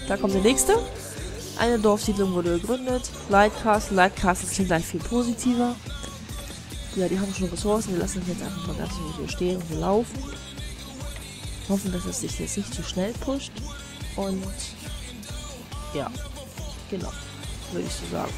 Da kommt der nächste. Eine Dorfsiedlung wurde gegründet. Lightcastle. Lightcastle klingt gleich viel positiver. Ja, die haben schon Ressourcen. Wir lassen das jetzt einfach mal ganz so stehen und wir laufen. Hoffen, dass es sich jetzt nicht zu schnell pusht. Und ja, genau. Würde ich so sagen.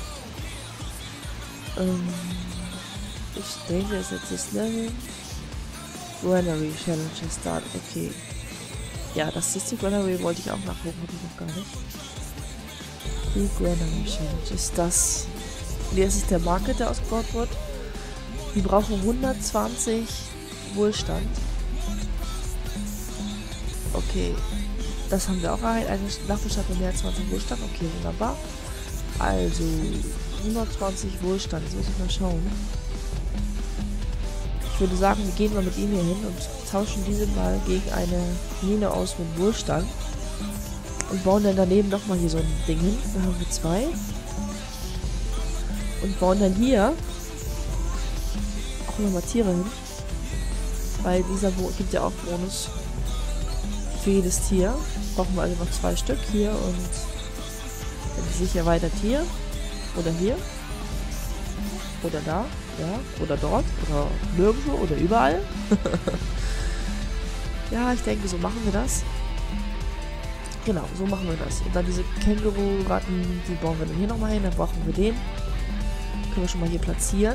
Ich denke, es ist jetzt das Level. Granary Challenge Start. Okay. Ja, das ist die Granary, wollte ich auch nachgucken, habe ich noch gar nicht. Die Granary Challenge ist das. Nee, das ist der Market, der ausgebaut wird. Wir brauchen 120 Wohlstand. Okay. Das haben wir auch erreicht. Eine Nachbarstadt mit mehr als 20 Wohlstand. Okay, wunderbar. Also 120 Wohlstand. Jetzt muss ich mal schauen. Ich würde sagen, wir gehen mal mit ihm hier hin und tauschen diese mal gegen eine Mine aus mit Wohlstand. Und bauen dann daneben nochmal hier so ein Ding hin. Da haben wir 2. Und bauen dann hier auch nochmal Tiere hin. Weil dieser gibt ja auch Bonus für jedes Tier. Brauchen wir also noch 2 Stück hier und dann sich erweitert hier. Oder hier. Oder da. Ja. Oder dort. Oder nirgendwo. Oder überall. Ja, ich denke, so machen wir das. Genau, so machen wir das. Und dann diese Känguru-Ratten, die bauen wir dann hier nochmal hin. Dann brauchen wir den. Können wir schon mal hier platzieren.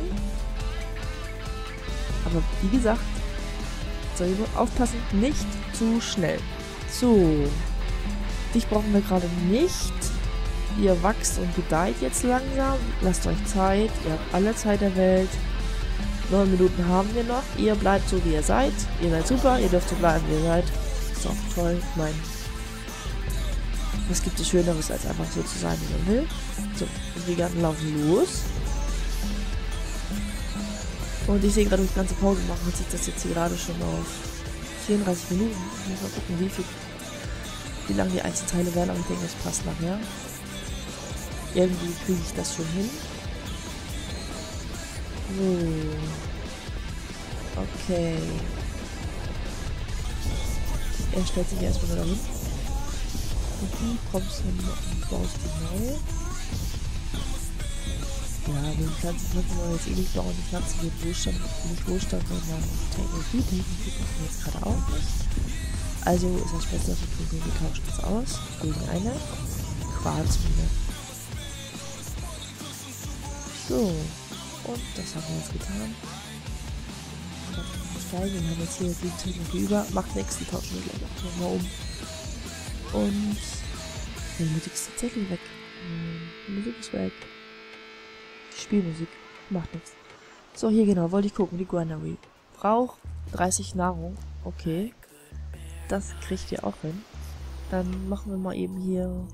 Aber wie gesagt, soll ich aufpassen, nicht zu schnell. So. Dich brauchen wir gerade nicht. Ihr wächst und gedeiht jetzt langsam. Lasst euch Zeit. Ihr habt alle Zeit der Welt. 9 Minuten haben wir noch. Ihr bleibt so, wie ihr seid. Ihr seid super. Ihr dürft so bleiben, wie ihr seid. Ist auch toll. Ich meine, was gibt es Schöneres, als einfach so zu sein, wie man will. So, und wir laufen los. Und ich sehe gerade, durch die ganze Pause machen, hat sich das jetzt hier gerade schon auf 34 Minuten. Ich muss mal gucken, wie lange die Einzelteile werden, aber ich denke, das passt nachher. Irgendwie kriege ich das schon hin. So. Okay. Er stellt sich erstmal wieder hin. Und du kommst dann und baust die neu. Ja, die Pflanzen können wir jetzt eh nicht bauen. Die Pflanzen geben Wohlstand, nicht Wohlstand, sondern Technologie. Technologie brauchen wir jetzt gerade auch nicht. Also ist das Beste, was wir tun können. Wir tauschen das aus gegen eine Quarzmine. So, und das haben wir jetzt getan. Steigen, wir haben jetzt hier die Technologie über. Macht nichts, die tauschen wir gleich auch nochmal um. Und die Musik ist tatsächlich weg. Die Musik ist weg. Die Spielmusik macht nichts. So, hier genau, wollte ich gucken. Die Granary braucht 30 Nahrung. Okay. Das kriegt ihr auch hin. Dann machen wir mal eben hier.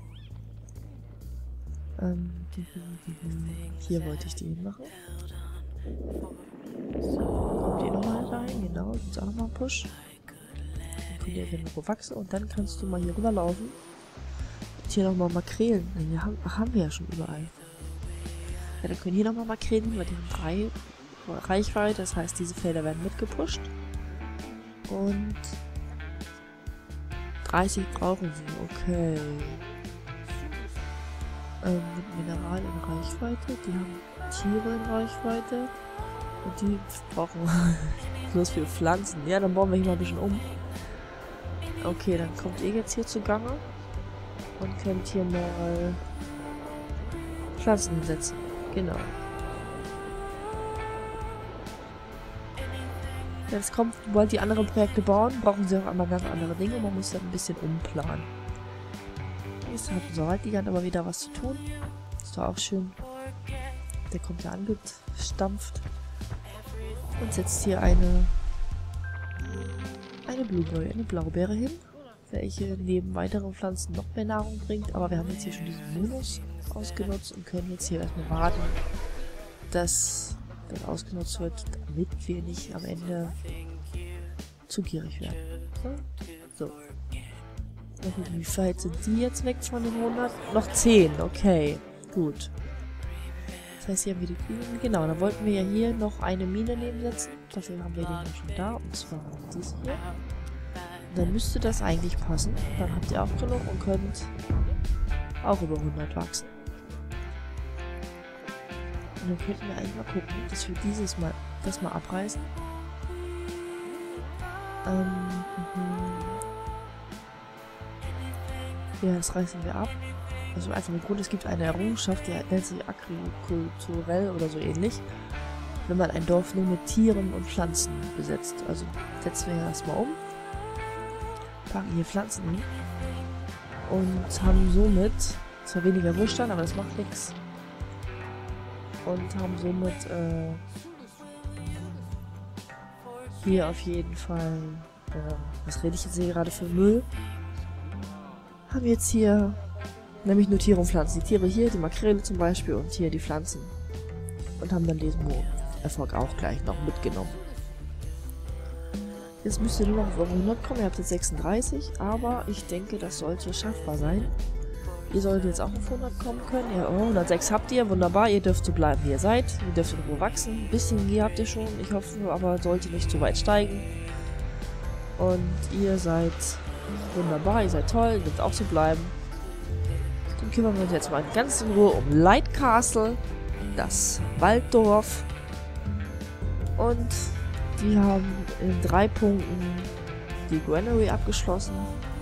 Hier wollte ich die hinmachen. Kommt ihr nochmal rein? Genau, gibt's auch nochmal einen Push. Dann könnt ihr irgendwo wachsen und dann kannst du mal hier rüberlaufen. Und hier nochmal Makrelen. Hier haben wir ja schon überall. Ja, dann können hier nochmal Makrelen, weil die haben 3 Reichweite. Das heißt, diese Felder werden mitgepusht. Und 30 brauchen sie. Okay. Mit Mineral in Reichweite. Die haben Tiere in Reichweite. Und die brauchen bloß für Pflanzen. Ja, dann bauen wir hier mal ein bisschen um. Okay, dann kommt ihr jetzt hier zugange. Und könnt hier mal Pflanzen setzen. Genau. Jetzt kommt, wollt die anderen Projekte bauen, brauchen sie auch einmal ganz andere Dinge. Man muss dann ein bisschen umplanen. Jetzt hat unser Waldgigant aber wieder was zu tun. Ist doch auch schön. Der kommt ja angestampft. Und setzt hier eine Blueberry, eine Blaubeere hin, welche neben weiteren Pflanzen noch mehr Nahrung bringt. Aber wir haben jetzt hier schon diesen Bonus ausgenutzt und können jetzt hier erstmal warten, dass das ausgenutzt wird, damit wir nicht am Ende zu gierig werden. So. Wie weit sind die jetzt weg von den 100? Noch 10, okay. Gut. Das heißt, hier haben wir die Kühen. Genau, da wollten wir ja hier noch eine Mine nebensetzen. Dafür haben wir den ja schon da. Und zwar diese hier. Dann müsste das eigentlich passen. Dann habt ihr auch genug und könnt auch über 100 wachsen. Und dann könnten wir eigentlich mal gucken, dass wir das mal abreißen. Ja, das reißen wir ab. Also einfach im Grund, es gibt eine Errungenschaft, die nennt sich agrikulturell oder so ähnlich. Wenn man ein Dorf nur mit Tieren und Pflanzen besetzt. Also setzen wir erstmal um. Packen hier Pflanzen hin. Und haben somit zwar weniger Wohlstand, aber das macht nichts. Und haben somit hier auf jeden Fall, was rede ich jetzt hier gerade für Müll? Haben jetzt hier nämlich nur Tiere und Pflanzen. Die Tiere hier, die Makrele zum Beispiel und hier die Pflanzen. Und haben dann diesen Erfolg auch gleich noch mitgenommen. Jetzt müsst ihr nur noch auf 100 kommen. Ihr habt jetzt 36, aber ich denke, das sollte schaffbar sein. Ihr solltet jetzt auch auf 100 kommen können. Ja, 106 habt ihr, wunderbar. Ihr dürft so bleiben, wie ihr seid. Ihr dürft in Ruhe wachsen. Ein bisschen hier habt ihr schon, ich hoffe, aber sollte nicht zu weit steigen. Und ihr seid wunderbar, ihr seid toll, ihr dürft auch so bleiben. Dann kümmern wir uns jetzt mal ganz in Ruhe um Light Castle, das Walddorf. Und die haben in 3 Punkten die Granary abgeschlossen.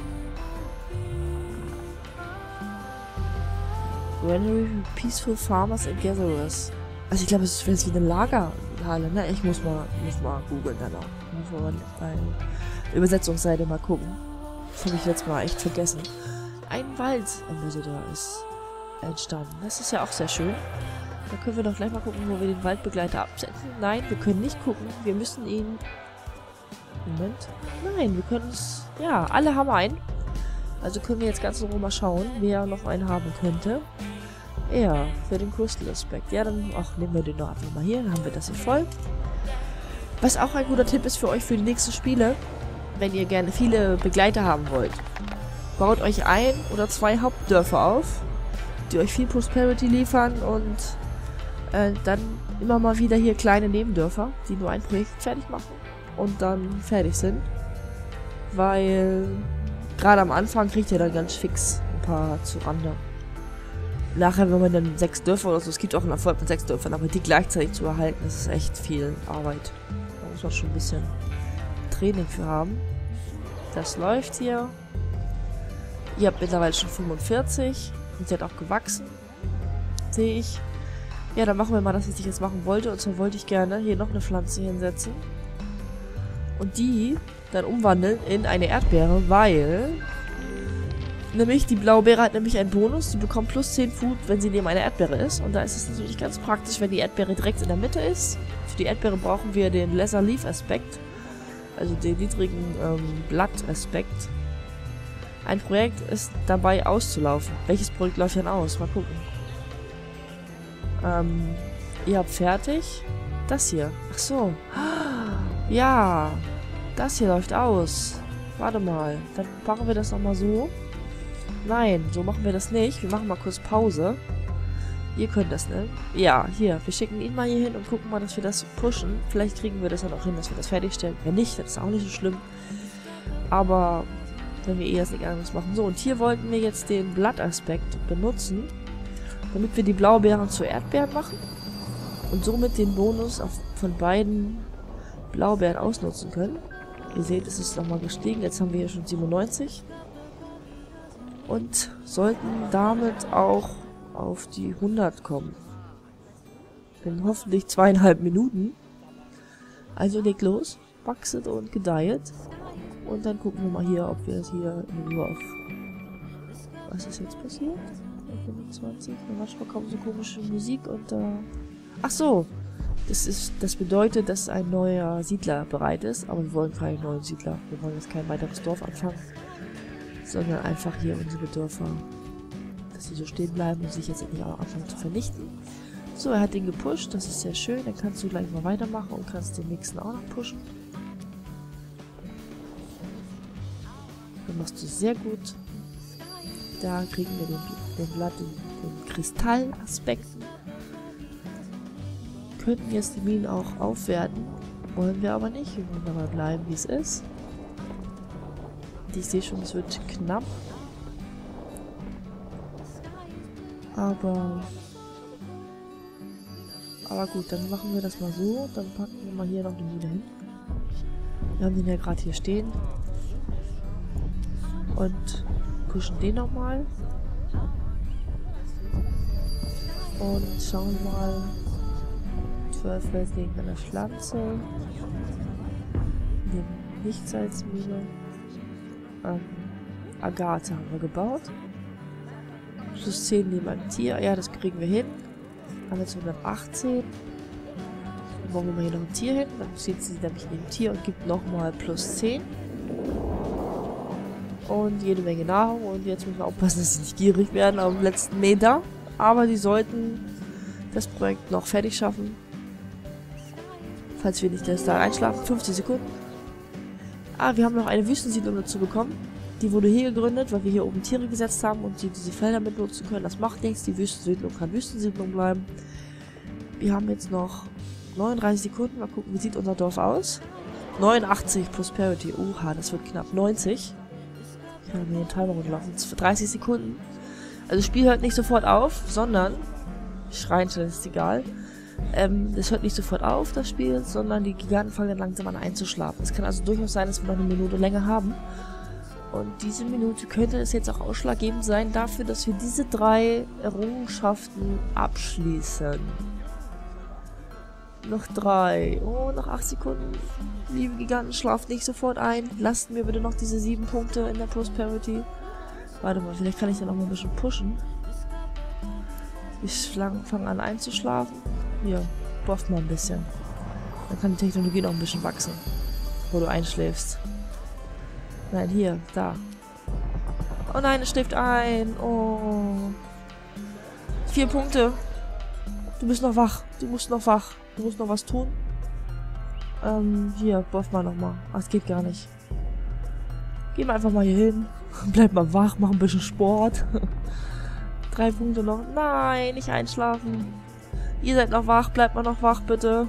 Granary Peaceful Farmers and Gatherers. Also ich glaube, es ist wie eine Lagerhalle, ne? Ich muss mal googeln danach. Ich muss mal bei der Übersetzungsseite mal gucken. Das habe ich jetzt mal echt vergessen. Ein Wald-Ambassador ist entstanden. Das ist ja auch sehr schön. Da können wir doch gleich mal gucken, wo wir den Waldbegleiter absetzen. Nein, wir können nicht gucken. Wir müssen ihn... Moment. Nein, wir können es... Ja, alle haben einen. Also können wir jetzt ganz in Ruhe mal schauen, wer noch einen haben könnte. Ja, für den Crystal Aspekt. Ja, dann nehmen wir den doch einfach mal hier. Dann haben wir das hier voll. Was auch ein guter Tipp ist für euch für die nächsten Spiele, wenn ihr gerne viele Begleiter haben wollt. Baut euch 1 oder 2 Hauptdörfer auf, die euch viel Prosperity liefern und dann immer mal wieder hier kleine Nebendörfer, die nur ein Projekt fertig machen und dann fertig sind. Weil gerade am Anfang kriegt ihr dann ganz fix ein paar zu Rande. Nachher, wenn man dann 6 Dörfer oder so, es gibt auch einen Erfolg mit 6 Dörfern, aber die gleichzeitig zu erhalten, das ist echt viel Arbeit. Da muss man schon ein bisschen Training für haben. Das läuft hier. Ihr habt mittlerweile schon 45 und seid auch gewachsen. Sehe ich. Ja, dann machen wir mal das, was ich jetzt machen wollte. Und zwar wollte ich gerne hier noch eine Pflanze hinsetzen. Und die dann umwandeln in eine Erdbeere, weil... Nämlich, die Blaubeere hat nämlich einen Bonus. Die bekommt plus 10 Food, wenn sie neben einer Erdbeere ist. Und da ist es natürlich ganz praktisch, wenn die Erdbeere direkt in der Mitte ist. Für die Erdbeere brauchen wir den Lesser Leaf Aspekt. Also den niedrigen Blattaspekt. Ein Projekt ist dabei auszulaufen. Welches Projekt läuft denn aus? Mal gucken. Ihr habt fertig. Das hier. Ach so. Ja. Das hier läuft aus. Warte mal. Dann machen wir das nochmal so. Nein, so machen wir das nicht. Wir machen mal kurz Pause. Ihr könnt das, ne? Ja, hier. Wir schicken ihn mal hier hin und gucken mal, dass wir das pushen. Vielleicht kriegen wir das dann auch hin, dass wir das fertigstellen. Wenn nicht, das ist auch nicht so schlimm. Aber wenn wir erst nichts anderes machen. So, und hier wollten wir jetzt den Blattaspekt benutzen, damit wir die Blaubeeren zu Erdbeeren machen und somit den Bonus von beiden Blaubeeren ausnutzen können. Ihr seht, es ist nochmal gestiegen. Jetzt haben wir hier schon 97. Und sollten damit auch auf die 100 kommen. In hoffentlich 2,5 Minuten. Also legt los, wachset und gedeiht. Und dann gucken wir mal hier, ob wir es hier nur auf... Was ist jetzt passiert? 25. Manchmal kommt so komische Musik und Ach so! Das bedeutet, dass ein neuer Siedler bereit ist. Aber wir wollen keinen neuen Siedler. Wir wollen jetzt kein weiteres Dorf anfangen. Sondern einfach hier unsere Dörfer, dass sie so stehen bleiben und sich jetzt endlich auch anfangen zu vernichten. So, er hat den gepusht, das ist sehr schön. Dann kannst du gleich mal weitermachen und kannst den nächsten auch noch pushen. Dann machst du sehr gut. Da kriegen wir den Blatt, den Kristallaspekten. Könnten jetzt die Minen auch aufwerten. Wollen wir aber nicht. Wir wollen dabei bleiben, wie es ist. Ich sehe schon, es wird knapp. Aber gut, dann machen wir das mal so. Dann packen wir mal hier noch die Mühle hin. Wir haben den ja gerade hier stehen. Und pushen den nochmal. Und schauen mal. 12 Fels gegen eine Pflanze. Nehmen Nichtsalzmühle. Agathe haben wir gebaut. Plus 10 neben einem Tier. Ja, das kriegen wir hin. Haben jetzt 118. Dann bauen wir hier noch ein Tier hin. Dann steht sie nämlich neben dem Tier und gibt nochmal plus 10. Und jede Menge Nahrung. Und jetzt müssen wir aufpassen, dass sie nicht gierig werden am letzten Meter. Aber die sollten das Projekt noch fertig schaffen. Falls wir nicht das da einschlafen. 50 Sekunden. Wir haben noch eine Wüstensiedlung dazu bekommen. Die wurde hier gegründet, weil wir hier oben Tiere gesetzt haben und sie diese Felder mitnutzen können. Das macht nichts. Die Wüstensiedlung kann Wüstensiedlung bleiben. Wir haben jetzt noch 39 Sekunden. Mal gucken, wie sieht unser Dorf aus. 89 Prosperity. Oha, das wird knapp 90. Ich habe mir den Timer runterlaufen. Für 30 Sekunden. Also das Spiel hört nicht sofort auf, sondern schreien schon, ist egal. Das hört nicht sofort auf, das Spiel, sondern die Giganten fangen dann langsam an einzuschlafen. Es kann also durchaus sein, dass wir noch eine Minute länger haben. Und diese Minute könnte es jetzt auch ausschlaggebend sein dafür, dass wir diese 3 Errungenschaften abschließen. Noch 3. Oh, noch 8 Sekunden. Liebe Giganten, schlaft nicht sofort ein. Lasst mir bitte noch diese 7 Punkte in der Prosperity. Warte mal, vielleicht kann ich ja noch mal ein bisschen pushen. Die Schlangen fangen an einzuschlafen. Hier, buff mal ein bisschen. Dann kann die Technologie noch ein bisschen wachsen. Wo du einschläfst. Nein, hier, da. Oh nein, es schläft ein. Oh. 4 Punkte. Du bist noch wach. Du musst noch wach. Du musst noch was tun. Hier, buff mal nochmal. Ach, es geht gar nicht. Geh mal einfach mal hier hin. Bleib mal wach, mach ein bisschen Sport. 3 Punkte noch. Nein, nicht einschlafen. Ihr seid noch wach, bleibt mal noch wach, bitte.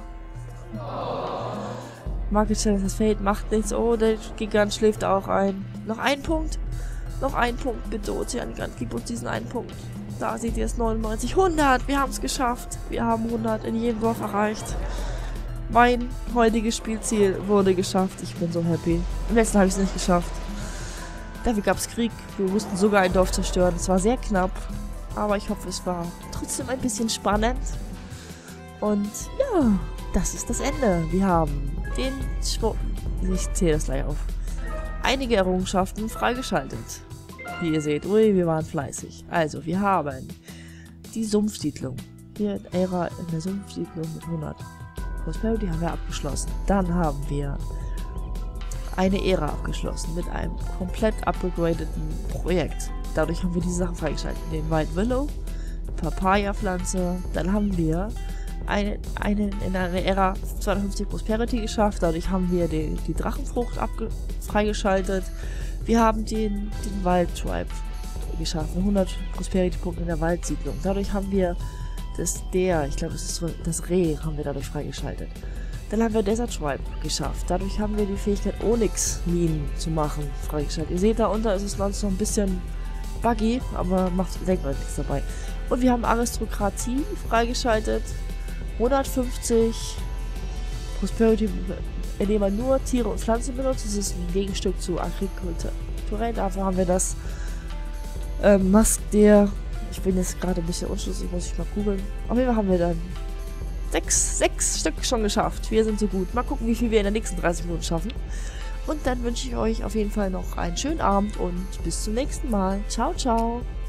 Market Challenge, das Feld macht nichts. Oh, der Gigant schläft auch ein. Noch 1 Punkt. Noch 1 Punkt, bitte. Ozeangigant, gib uns diesen 1 Punkt. Da seht ihr es, 99. 100, wir haben es geschafft. Wir haben 100 in jedem Dorf erreicht. Mein heutiges Spielziel wurde geschafft. Ich bin so happy. Im letzten habe ich es nicht geschafft. Dafür gab es Krieg. Wir mussten sogar ein Dorf zerstören. Es war sehr knapp. Aber ich hoffe, es war trotzdem ein bisschen spannend. Und ja, das ist das Ende. Wir haben den ich zähle das gleich auf. Einige Errungenschaften freigeschaltet. Wie ihr seht, ui, wir waren fleißig. Also, wir haben die Sumpfsiedlung. Hier in Ära in der Sumpfsiedlung mit 100. Prosperity haben wir abgeschlossen. Dann haben wir eine Ära abgeschlossen mit einem komplett upgradeten Projekt. Dadurch haben wir diese Sachen freigeschaltet. Den White Willow, Papaya-Pflanze. Dann haben wir in einer Ära 250 Prosperity geschafft. Dadurch haben wir die Drachenfrucht freigeschaltet. Wir haben den Wild Tribe geschaffen. 100 Prosperity-Punkte in der Waldsiedlung. Dadurch haben wir ich glaube, es ist das Reh, haben wir dadurch freigeschaltet. Dann haben wir Desert Tribe geschafft. Dadurch haben wir die Fähigkeit, Onyx-Minen zu machen, freigeschaltet. Ihr seht, da unter ist es noch ein bisschen buggy, aber denkt euch nichts dabei. Und wir haben Aristokratie freigeschaltet. 150 Prosperity, indem man nur Tiere und Pflanzen benutzt. Das ist ein Gegenstück zu Agriculturell. Dafür haben wir das Mask der... Ich bin jetzt gerade ein bisschen unschlüssig, muss ich mal googeln. Auf jeden Fall haben wir dann 6 Stück schon geschafft. Wir sind so gut. Mal gucken, wie viel wir in den nächsten 30 Minuten schaffen. Und dann wünsche ich euch auf jeden Fall noch einen schönen Abend und bis zum nächsten Mal. Ciao, ciao.